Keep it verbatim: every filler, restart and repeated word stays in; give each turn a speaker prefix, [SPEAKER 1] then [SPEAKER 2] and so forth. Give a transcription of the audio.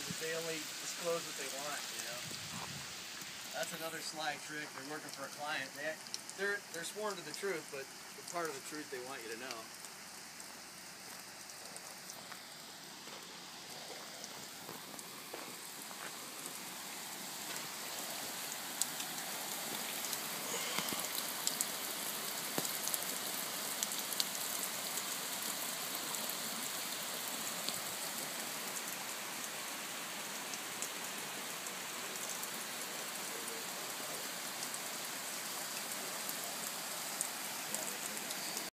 [SPEAKER 1] is they only disclose what they want, you know. That's another sly trick. They're working for a client. They, they're, they're sworn to the truth, but the part of the truth they want you to know.